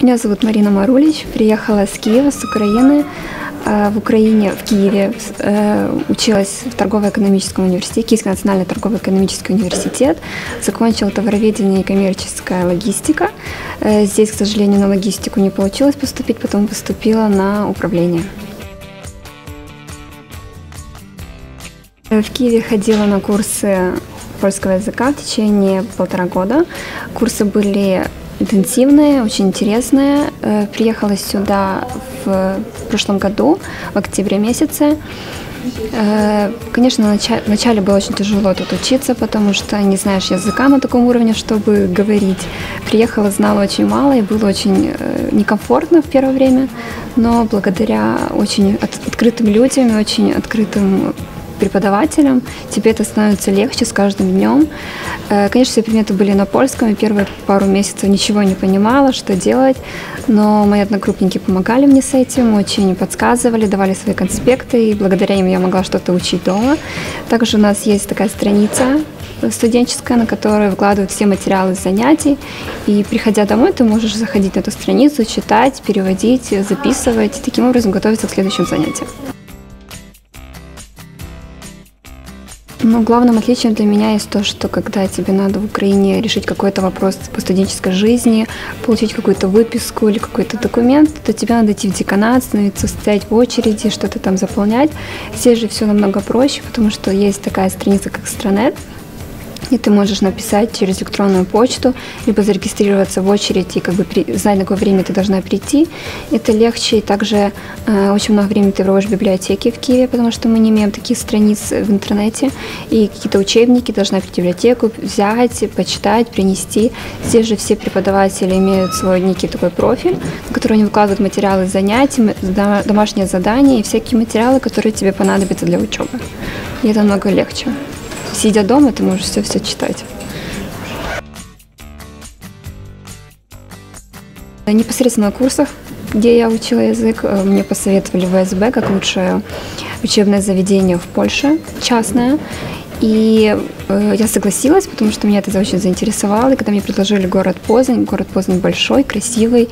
Меня зовут Марина Марулич, приехала с Киева, с Украины. В Киеве училась в торгово-экономическом университете, Киевский национальный торгово-экономический университет, закончила товароведение и коммерческая логистика. Здесь, к сожалению, на логистику не получилось поступить, потом поступила на управление. В Киеве ходила на курсы польского языка в течение 1,5 года. Курсы были интенсивные, очень интересные. Приехала сюда в прошлом году, в октябре месяце. Конечно, вначале было очень тяжело тут учиться, потому что не знаешь языка на таком уровне, чтобы говорить. Приехала, знала очень мало и было очень некомфортно в первое время, но благодаря очень открытым людям и очень открытым преподавателям тебе это становится легче с каждым днем. Конечно, все предметы были на польском, и первые пару месяцев ничего не понимала, что делать, но мои одногруппники помогали мне с этим, очень подсказывали, давали свои конспекты, и благодаря им я могла что-то учить дома. Также у нас есть такая страница студенческая, на которой выкладывают все материалы с занятий, и приходя домой, ты можешь заходить на эту страницу, читать, переводить, записывать, и таким образом готовиться к следующим занятиям. Но главным отличием для меня есть то, что когда тебе надо в Украине решить какой-то вопрос по студенческой жизни, получить какую-то выписку или какой-то документ, то тебе надо идти в деканат, становиться, стоять в очереди, что-то там заполнять. Здесь же все намного проще, потому что есть такая страница, как Экстранет, и ты можешь написать через электронную почту, либо зарегистрироваться в очередь и знать, на какое время ты должна прийти. Это легче, и также очень много времени ты проводишь в библиотеке в Киеве, потому что мы не имеем таких страниц в интернете, и какие-то учебники должна прийти в библиотеку, взять, почитать, принести. Здесь же все преподаватели имеют свой некий такой профиль, на который они выкладывают материалы занятий, домашние задания и всякие материалы, которые тебе понадобятся для учебы. И это намного легче. Сидя дома, ты можешь все читать. Непосредственно на курсах, где я учила язык, мне посоветовали ВСБ как лучшее учебное заведение в Польше, частное. И я согласилась, потому что меня это очень заинтересовало. И когда мне предложили город Позань большой, красивый.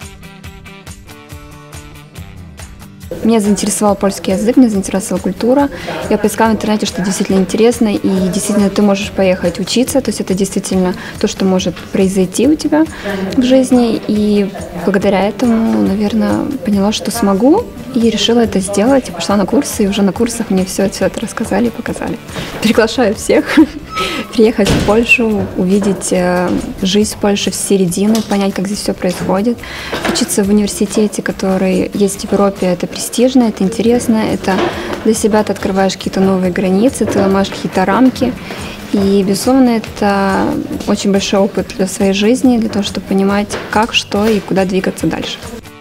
Меня заинтересовал польский язык, меня заинтересовала культура. Я поискала в интернете, что действительно интересно, и действительно ты можешь поехать учиться, то есть это действительно то, что может произойти у тебя в жизни. И благодаря этому, наверное, поняла, что смогу, и решила это сделать. И пошла на курсы, и уже на курсах мне все это рассказали и показали. Приглашаю всех приехать в Польшу, увидеть жизнь в Польше с середины, понять, как здесь все происходит. Учиться в университете, который есть в Европе, это престижно, это интересно, это для себя ты открываешь какие-то новые границы, ты ломаешь какие-то рамки. И, безусловно, это очень большой опыт для своей жизни, для того, чтобы понимать, как, что и куда двигаться дальше.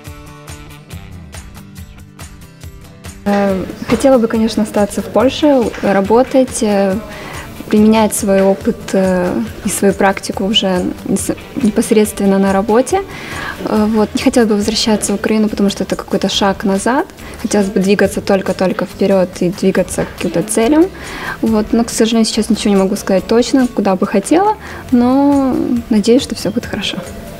Хотела бы, конечно, остаться в Польше, работать, применять свой опыт и свою практику уже непосредственно на работе. Не хотела бы возвращаться в Украину, потому что это какой-то шаг назад. Хотелось бы двигаться только вперед и двигаться к каким-то целям. Но, к сожалению, сейчас ничего не могу сказать точно, куда бы хотела, но надеюсь, что все будет хорошо.